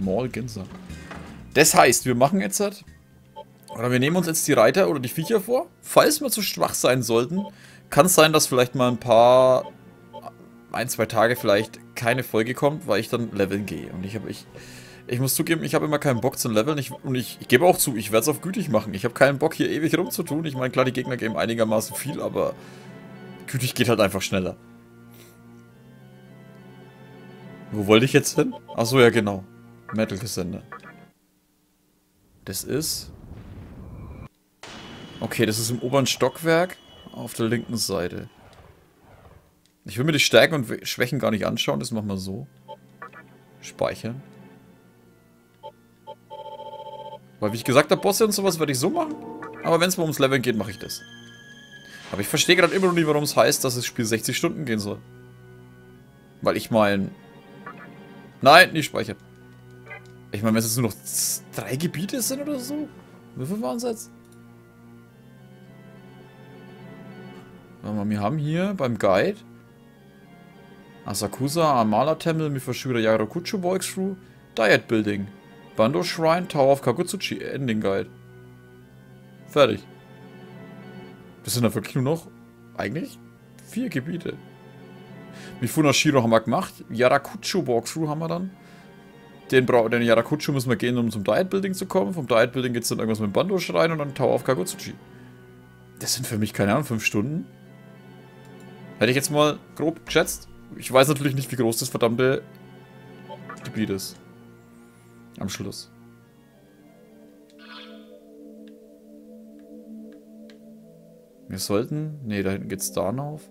Maul Ginza. Das heißt, wir machen jetzt halt, oder wir nehmen uns jetzt die Reiter oder die Viecher vor. Falls wir zu schwach sein sollten, kann es sein, dass vielleicht mal ein, zwei Tage vielleicht keine Folge kommt, weil ich dann leveln gehe. Und ich muss zugeben, ich habe immer keinen Bock zu leveln. Ich gebe auch zu, ich werde es auf gütig machen. Ich habe keinen Bock, hier ewig rumzutun. Ich meine, klar, die Gegner geben einigermaßen viel, aber gütig geht halt einfach schneller. Wo wollte ich jetzt hin? Achso, ja genau. Metal Gesender. Das ist... Okay, das ist im oberen Stockwerk auf der linken Seite. Ich will mir die Stärken und Schwächen gar nicht anschauen, das machen wir so. Speichern. Weil wie ich gesagt habe, Bosse und sowas werde ich so machen. Aber wenn es mal ums Leveln geht, mache ich das. Aber ich verstehe gerade immer noch nicht, warum es heißt, dass das Spiel 60 Stunden gehen soll. Weil ich meine... Nein, nicht speichern. Ich meine, wenn es jetzt nur noch 3 Gebiete sind oder so. Wie viel waren es jetzt? Warte mal, wir haben hier beim Guide Asakusa, Amala Temple, Mifashura Yarakucho Walkthrough, Diet Building, Bando Shrine, Tower of Kagutsuchi, Ending Guide. Fertig. Das sind da wirklich nur noch eigentlich 4 Gebiete. Mifunashiro haben wir gemacht. Yarakucho Walkthrough haben wir dann. Den Yarakucho müssen wir gehen, um zum Diet Building zu kommen. Vom Diet Building geht es dann irgendwas mit dem Bando Shrine und dann Tower of Kagutsuchi. Das sind für mich, keine Ahnung, 5 Stunden. Hätte ich jetzt mal grob geschätzt. Ich weiß natürlich nicht, wie groß das verdammte Gebiet ist. Am Schluss. Wir sollten... Ne, da hinten geht's da auf.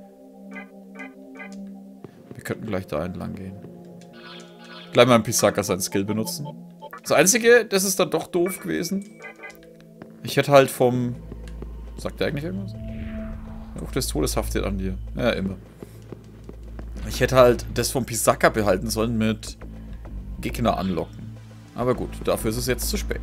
Wir könnten gleich da entlang gehen. Gleich mal ein Pisaka seinen Skill benutzen. Das Einzige, das ist dann doch doof gewesen. Ich hätte halt vom... Sagt der eigentlich irgendwas? Auch das Todes haftet an dir. Ja, immer. Ich hätte halt das vom Pisaka behalten sollen mit Gegner anlocken. Aber gut, dafür ist es jetzt zu spät.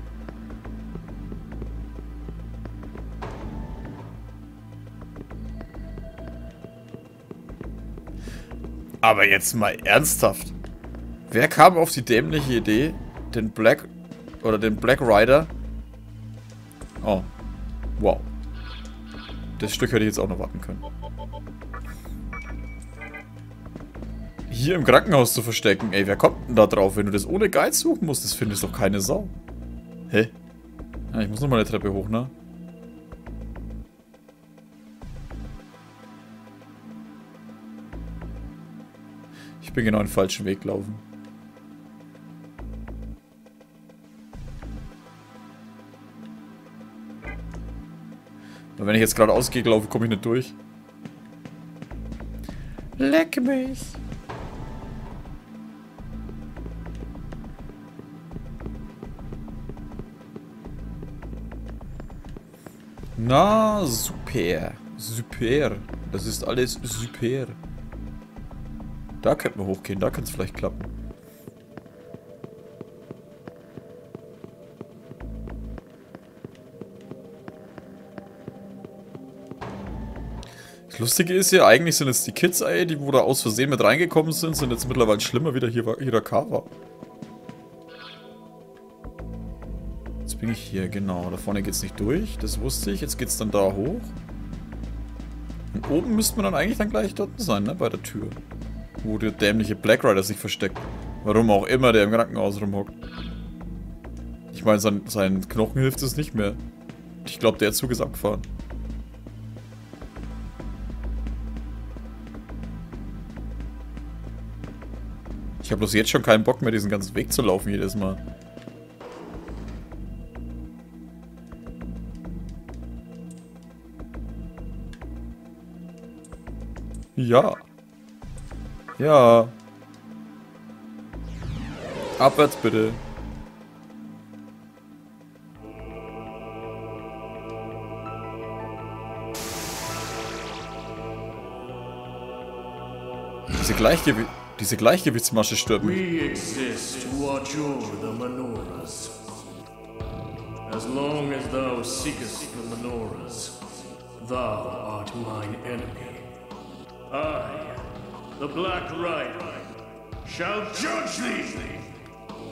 Aber jetzt mal ernsthaft. Wer kam auf die dämliche Idee, den Black Rider... Oh. Wow. Das Stück hätte ich jetzt auch noch warten können. Hier im Krankenhaus zu verstecken. Ey, wer kommt denn da drauf, wenn du das ohne Guide suchen musst? Das findest doch keine Sau. Hä? Ja, ich muss nochmal eine Treppe hoch, ne? Ich bin genau den falschen Weg gelaufen. Und wenn ich jetzt geradeaus gehe, laufe, komme ich nicht durch. Leck mich! Na, super. Super. Das ist alles super. Da könnten wir hochgehen, da könnte es vielleicht klappen. Das Lustige ist ja, eigentlich sind jetzt die Kids, ey, die wo da aus Versehen mit reingekommen sind jetzt mittlerweile schlimmer wieder Hirakawa. Jetzt bin ich hier, genau. Da vorne geht's nicht durch, das wusste ich. Jetzt geht's dann da hoch. Und oben müsste man dann eigentlich dann gleich dort sein, ne, bei der Tür. Wo der dämliche Black Rider sich versteckt. Warum auch immer der im Krankenhaus rumhockt. Ich meine, sein Knochen hilft es nicht mehr. Ich glaube, der Zug ist abgefahren. Ich habe bloß jetzt schon keinen Bock mehr, diesen ganzen Weg zu laufen jedes Mal. Ja. Ja. Abwärts bitte. Diese Gleichgewichtsmasche stört mich. We exist to adjure the Menoras. As long as thou seekest the Menoras, thou art mine enemy. I, the Black Rider, shall judge thee!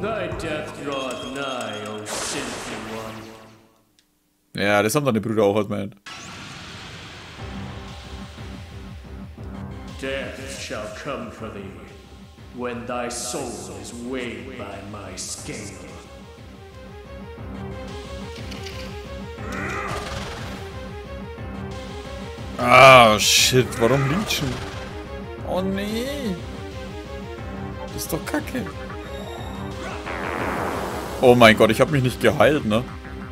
Thy death draweth nigh, O sinful one. Ja, das haben deine Brüder auch gemeint. Death shall come for thee, when thy soul is weighed by my scale. Ah, shit, warum Leechen? Oh nee. Das ist doch kacke. Oh mein Gott, ich habe mich nicht geheilt, ne?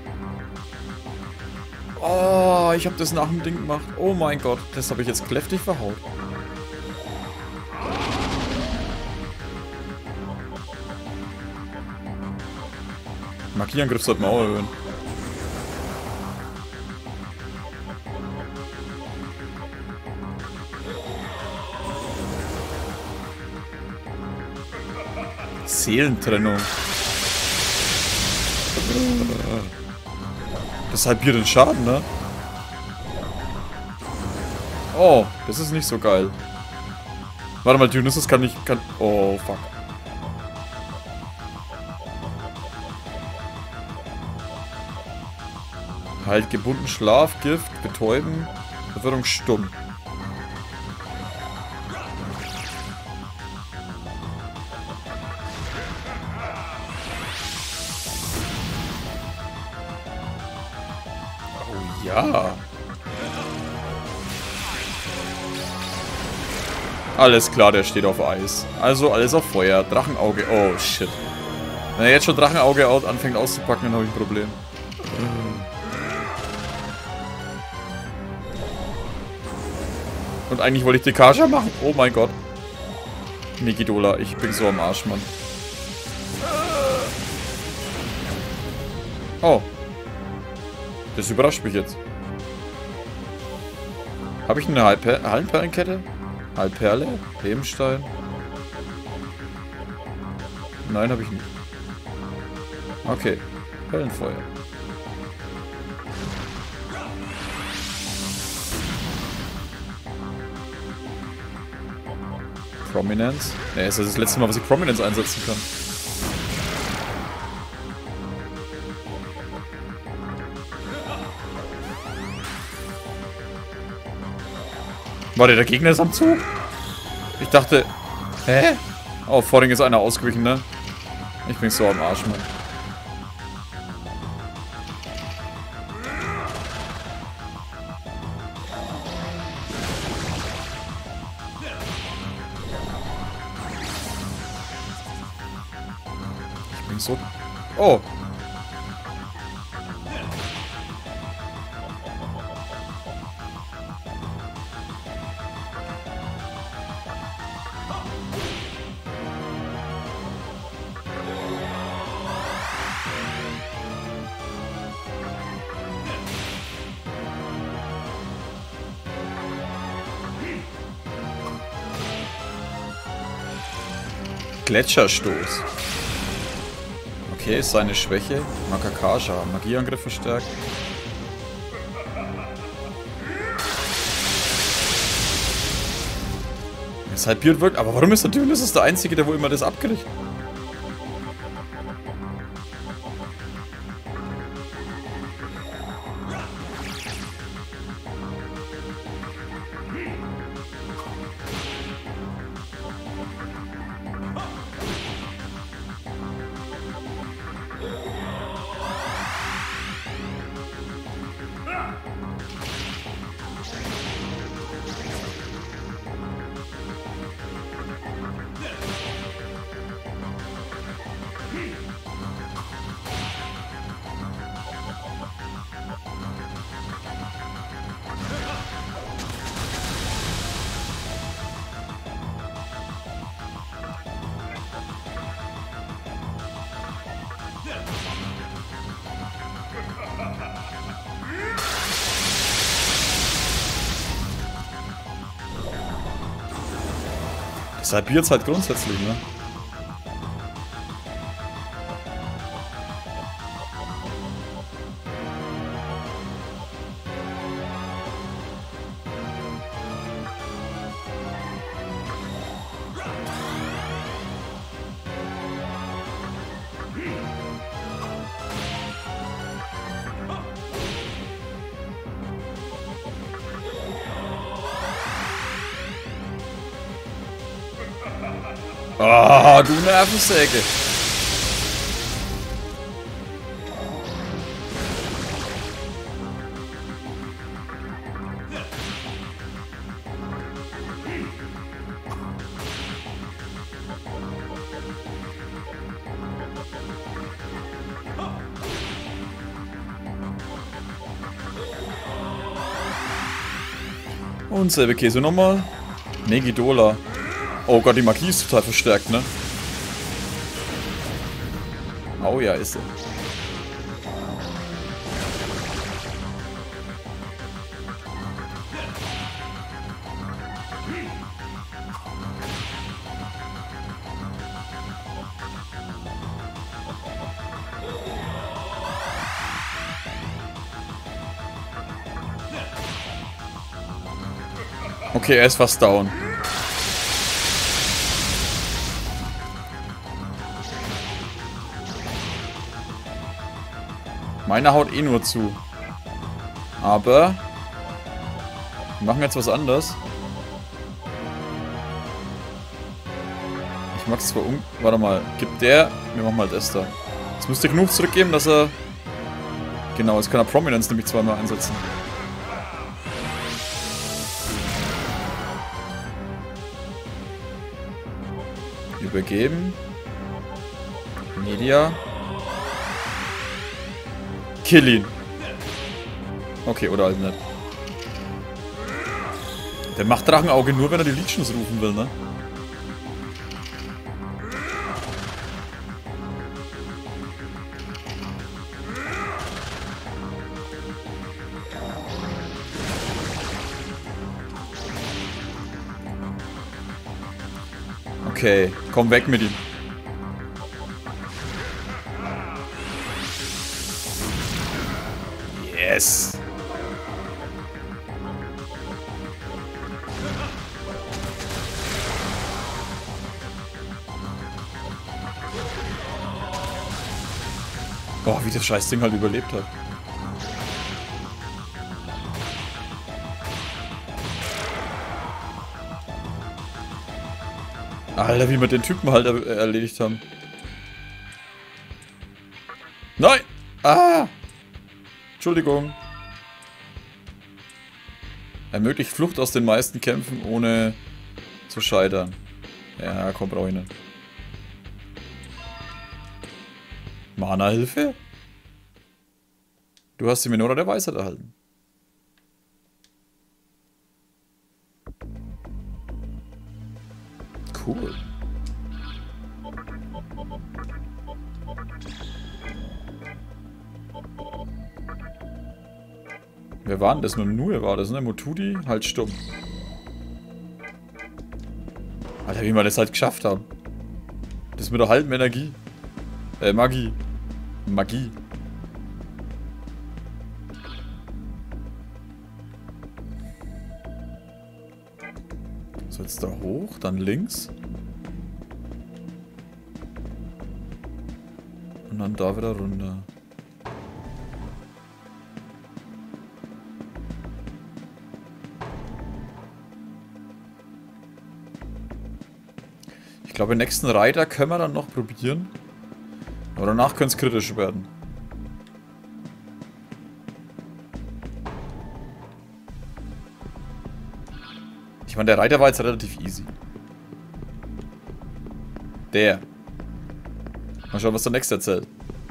Oh, ich habe das nach dem Ding gemacht. Oh mein Gott, das habe ich jetzt kräftig verhaut. Magieangriff sollte man auch erhöhen. Seelentrennung. Das halbiert den Schaden, ne? Oh, das ist nicht so geil. Warte mal, Dionysus kann nicht... Oh, fuck. Halt gebunden, Schlaf, Gift, Betäuben, Verwirrung, stumm. Oh ja. Alles klar, der steht auf Eis. Also alles auf Feuer. Drachenauge. Oh, shit. Wenn er jetzt schon Drachenauge anfängt auszupacken, dann habe ich ein Problem. Und eigentlich wollte ich Dekasha machen. Oh mein Gott. Megidola, ich bin so am Arsch, Mann. Oh. Das überrascht mich jetzt. Habe ich eine Hallenperlenkette? Halbperle? Lebenstein? Nein, habe ich nicht. Okay. Höllenfeuer. Prominence? Ne, ist das letzte Mal, was ich Prominence einsetzen kann. War der Gegner ist am Zug? Ich dachte... Hä? Oh, vorhin ist einer ausgewichen, ne? Ich bin so am Arsch, Mann. Ich bin so... Oh! Gletscherstoß. Okay, ist seine Schwäche. Makakasha. Magieangriff verstärkt. Es halbiert wirkt. Aber warum ist der Dionysus der Einzige, der wohl immer das abkriegt? Das halbiert halt grundsätzlich, ne? Ah, du Nervensäge. Und selbe Käse nochmal. Negidola. Oh Gott, die Magie ist total verstärkt, ne? Oh ja, ist sie. Okay, er ist fast down. Meiner haut eh nur zu. Aber wir machen jetzt was anderes. Ich mag es zwar Warte mal, gibt der... Wir machen mal das da. Jetzt müsste genug zurückgeben, dass er... Genau, jetzt kann er Prominence nämlich zweimal einsetzen. Übergeben. Media. Kill ihn. Okay, oder halt nicht. Der macht Drachenauge nur, wenn er die Legions rufen will, ne? Okay, komm weg mit ihm. Yes. Boah, wie das Scheißding halt überlebt hat. Alter, wie wir den Typen halt erledigt haben. Nein! Ah! Entschuldigung. Ermöglicht Flucht aus den meisten Kämpfen, ohne zu scheitern. Ja, komm, brauch ich nicht. Mana-Hilfe? Du hast die Minora der Weisheit erhalten. Cool. Wer war denn das? Nur war das, ne? Motudi? Halt stumm. Alter, wie wir das halt geschafft haben. Das mit der halben Energie. Magie. Magie. So, jetzt da hoch, dann links. Und dann da wieder runter. Ich glaube, den nächsten Reiter können wir dann noch probieren. Aber danach könnte es kritisch werden. Ich meine, der Reiter war jetzt relativ easy. Der. Mal schauen, was der nächste erzählt.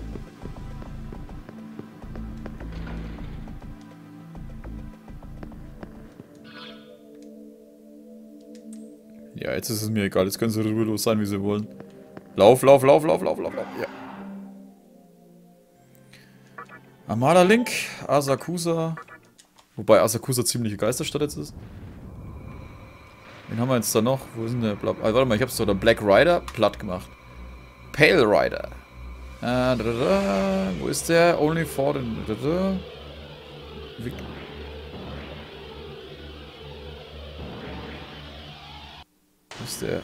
Ja, jetzt ist es mir egal. Jetzt können sie ruhelos sein, wie sie wollen. Lauf, lauf, lauf, lauf, lauf, lauf, lauf. Ja. Armada Link, Asakusa. Wobei Asakusa ziemlich Geisterstadt jetzt ist. Wen haben wir jetzt da noch? Wo ist denn der Blatt? Ah, warte mal, ich hab's doch der Black Rider platt gemacht. Pale Rider. Wo ist der? Only for the... Wo ist der?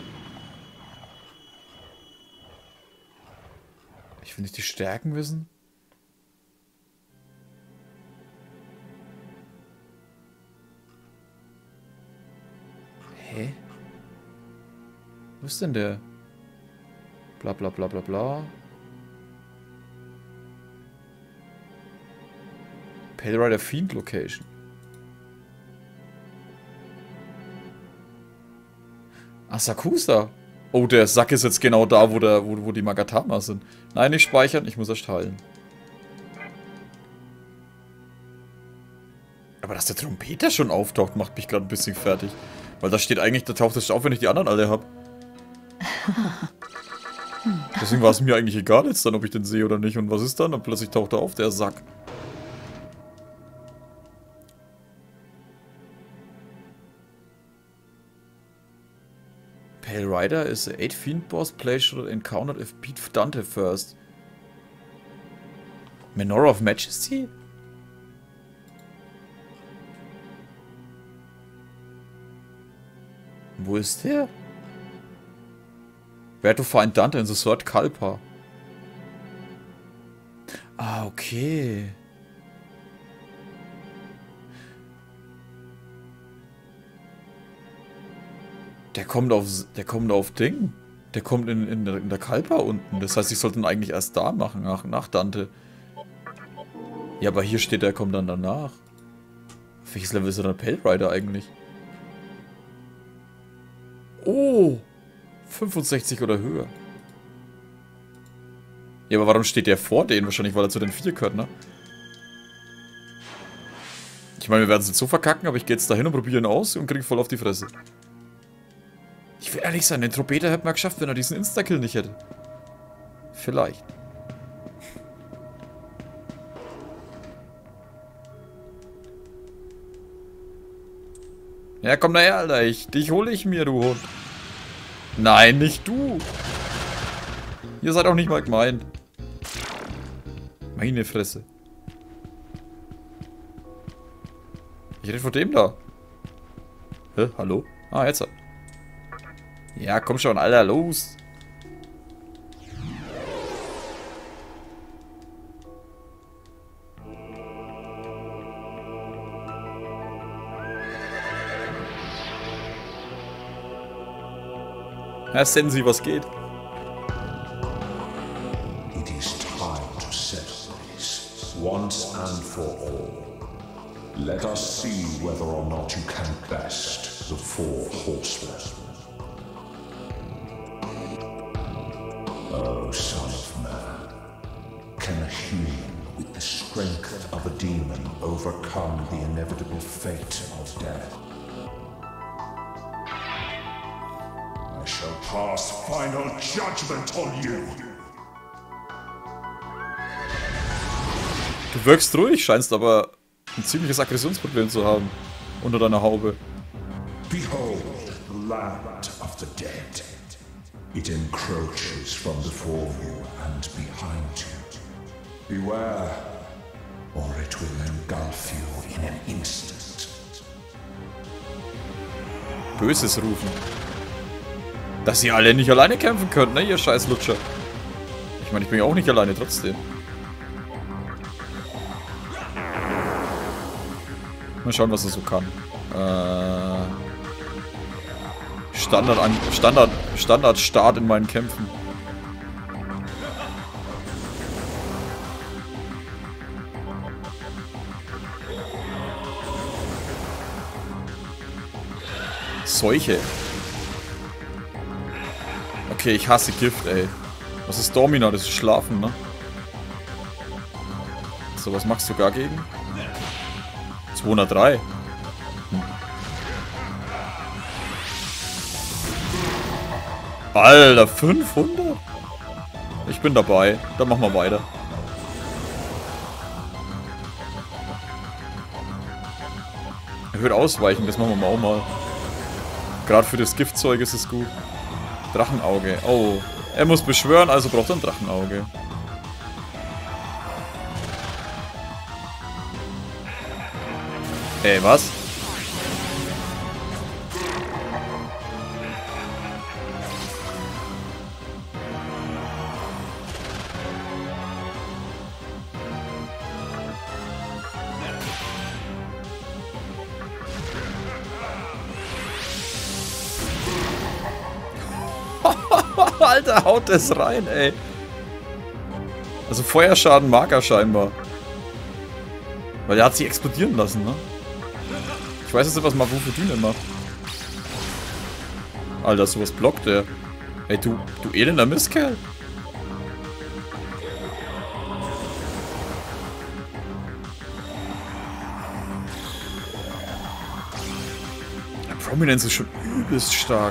Ich will nicht die Stärken wissen. Hä? Wo ist denn der? Bla bla bla bla bla. Pale Rider Fiend Location. Asakusa. Oh, der Sack ist jetzt genau da, wo die Magatama sind. Nein, nicht speichern, ich muss erst heilen. Aber dass der Trompeter schon auftaucht, macht mich gerade ein bisschen fertig. Weil da steht eigentlich, da taucht es auf, wenn ich die anderen alle habe. Deswegen war es mir eigentlich egal jetzt dann, ob ich den sehe oder nicht. Und was ist dann? Und plötzlich taucht er auf, der Sack. Pale Rider is a 8 Fiend boss. Play should encountered if beat Dante first. Menorah of Majesty? Wo ist der? Where to find Dante in the third Kalpa? Ah, okay. Der kommt auf Ding. Der kommt in der Kalpa unten. Das heißt, ich sollte ihn eigentlich erst da machen, nach Dante. Ja, aber hier steht, der kommt dann danach. Auf welches Level ist er dann Pale Rider eigentlich? Oh! 65 oder höher. Ja, aber warum steht der vor denen? Wahrscheinlich, weil er zu den 4 gehört, ne? Ich meine, wir werden es jetzt so verkacken, aber ich gehe jetzt dahin und probiere ihn aus und kriege voll auf die Fresse. Ich will ehrlich sein, den Trompeter hätte man geschafft, wenn er diesen Insta-Kill nicht hätte. Vielleicht. Ja, komm daher, Alter. Dich hole ich mir, du Hund. Nein, nicht du. Ihr seid auch nicht mal gemeint. Meine Fresse. Ich rede von dem da. Hä? Hallo? Ah, jetzt. Ja, komm schon, Alter, los. Ja, Sensi, was geht? It is time to settle this once and for all. Let us see whether or not you can best the 4 horsemen. O son of man, can a human with the strength of a demon overcome the inevitable fate of death? I shall pass final judgment on you. Du wirkst ruhig, scheinst aber ein ziemliches Aggressionsproblem zu haben. Unter deiner Haube. Behold the land of the dead. It encroaches from before you and behind you. Beware, or it will engulf you in an instant. Böses rufen. Dass ihr alle nicht alleine kämpfen könnt, ne, ihr scheiß Lutscher. Ich meine, ich bin ja auch nicht alleine, trotzdem. Mal schauen, was er so kann. Standard-Start in meinen Kämpfen. Seuche. Okay, ich hasse Gift, ey. Was ist Domina? Das ist Schlafen, ne? So, was machst du gar gegen? 203. Alter, 500? Ich bin dabei. Dann machen wir weiter. Erhöht ausweichen, das machen wir auch mal. Gerade für das Giftzeug ist es gut. Drachenauge. Oh. Er muss beschwören, also braucht er ein Drachenauge. Ey, was? Alter, haut das rein, ey. Also Feuerschaden mag er scheinbar. Weil er hat sie explodieren lassen, ne? Ich weiß jetzt nicht, was Mavufedine macht. Alter, sowas blockt der. Ey, du elender Mistkerl. Der Prominence ist schon übelst stark.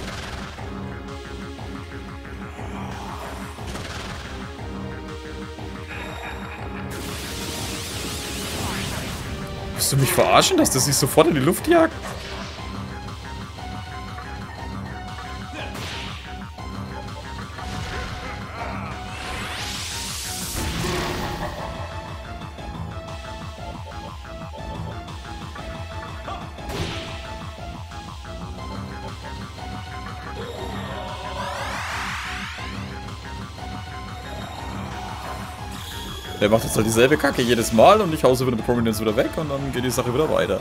Willst du mich verarschen, dass der sich sofort in die Luft jagt? Der macht jetzt halt dieselbe Kacke jedes Mal und ich hause wieder mit Prominence wieder weg und dann geht die Sache wieder weiter.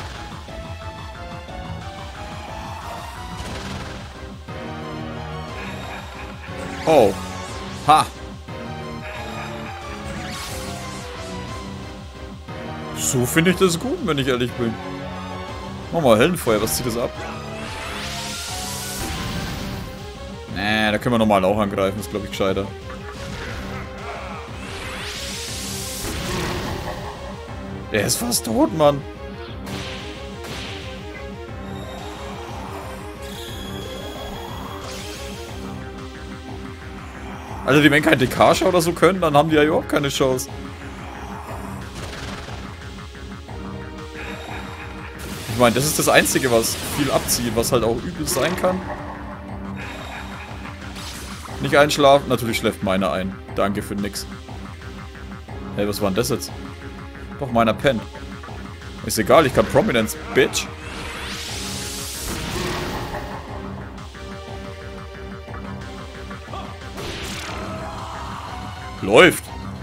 Oh. Ha. So finde ich das gut, wenn ich ehrlich bin. Mach mal Heldenfeuer, was zieht das ab? Nee, da können wir normal auch angreifen, ist glaube ich gescheiter. Er ist fast tot, Mann. Also, die wenn kein DK oder so können, dann haben die ja überhaupt keine Chance. Ich meine, das ist das Einzige, was viel abzieht, was halt auch übel sein kann. Nicht einschlafen. Natürlich schläft meiner ein. Danke für nix. Hey, was war denn das jetzt? Doch, meiner pennt. Ist egal, ich kann Prominence, Bitch. Läuft.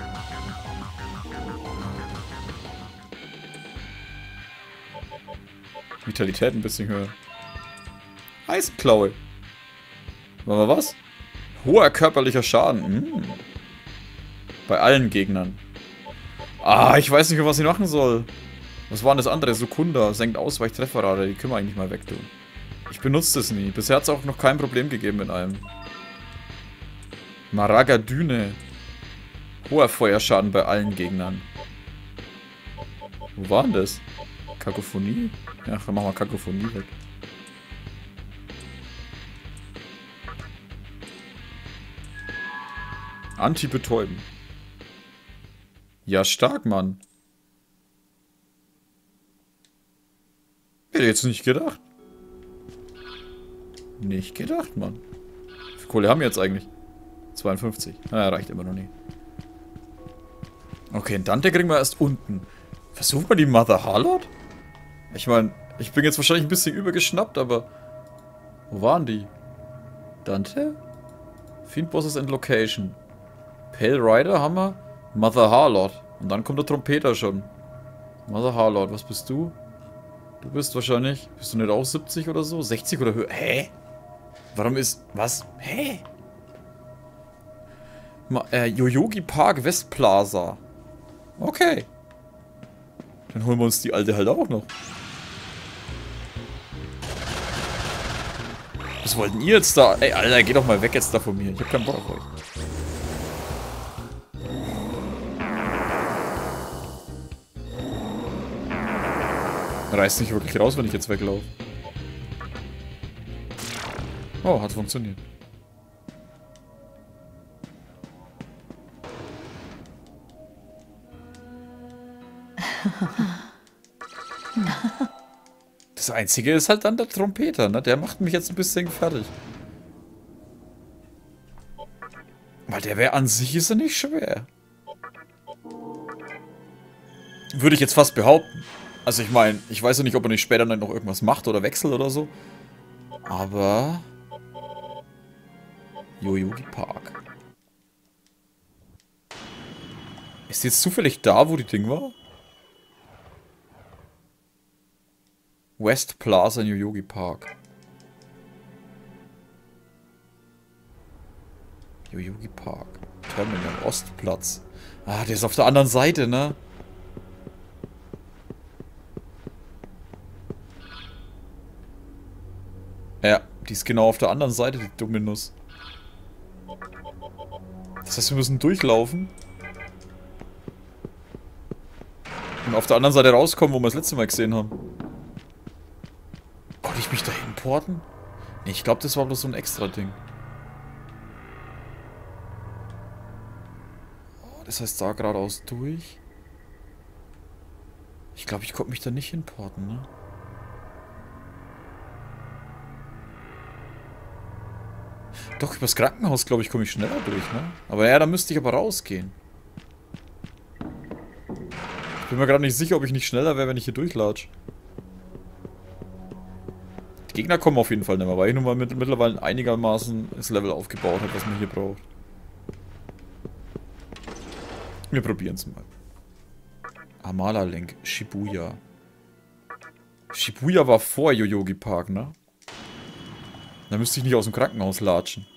Vitalität ein bisschen höher. Eisenklaue. Aber was? Hoher körperlicher Schaden. Bei allen Gegnern. Ah, ich weiß nicht mehr, was ich machen soll. Was war denn das andere? Sukunda. Senkt Ausweichtrefferrate. Die können wir eigentlich mal wegtun. Ich benutze das nie. Bisher hat es auch noch kein Problem gegeben mit einem. Maragadüne. Hoher Feuerschaden bei allen Gegnern. Wo war denn das? Kakophonie? Ja, dann machen wir Kakophonie weg. Anti-betäuben. Ja, stark, Mann. Hätte jetzt nicht gedacht. Nicht gedacht, Mann. Wie viel Kohle haben wir jetzt eigentlich? 52. Naja, reicht immer noch nicht. Okay, einen Dante kriegen wir erst unten. Versuchen wir die Mother Harlot? Ich meine, ich bin jetzt wahrscheinlich ein bisschen übergeschnappt, aber... Wo waren die? Dante? Fiend Bosses and Location. Pale Rider haben wir. Mother Harlot. Und dann kommt der Trompeter schon. Mother Harlot, was bist du? Du bist wahrscheinlich... Bist du nicht auch 70 oder so? 60 oder höher? Hä? Warum ist... Was? Hä? Yoyogi Park West Plaza. Okay. Dann holen wir uns die alte halt auch noch. Was wollten ihr jetzt da? Ey, Alter, geh doch mal weg jetzt da von mir. Ich hab keinen Bock auf euch. Reißt nicht wirklich raus, wenn ich jetzt weglaufe. Oh, hat funktioniert. Das Einzige ist halt dann der Trompeter, ne? Der macht mich jetzt ein bisschen fertig. Weil der wäre an sich ist er nicht schwer. Würde ich jetzt fast behaupten. Also ich meine, ich weiß ja nicht, ob er nicht später noch irgendwas macht oder wechselt oder so. Aber... Yoyogi Park. Ist jetzt zufällig da, wo die Ding war? West Plaza in Yoyogi Park. Yoyogi Park. Terminal Ostplatz. Ah, der ist auf der anderen Seite, ne? Ja, die ist genau auf der anderen Seite, die dumme Nuss. Das heißt, wir müssen durchlaufen. Und auf der anderen Seite rauskommen, wo wir das letzte Mal gesehen haben. Konnte ich mich da hinporten? Nee, ich glaube, das war bloß so ein extra Ding. Oh, das heißt, da geradeaus durch. Ich glaube, ich konnte mich da nicht hinporten, ne? Doch, übers Krankenhaus, glaube ich, komme ich schneller durch, ne? Aber ja, da müsste ich aber rausgehen. Ich bin mir gerade nicht sicher, ob ich nicht schneller wäre, wenn ich hier durchlatsche. Die Gegner kommen auf jeden Fall nicht mehr, weil ich nun mal mittlerweile einigermaßen das Level aufgebaut habe, was man hier braucht. Wir probieren es mal. Amala Link, Shibuya. Shibuya war vor Yoyogi Park, ne? Da müsste ich nicht aus dem Krankenhaus latschen.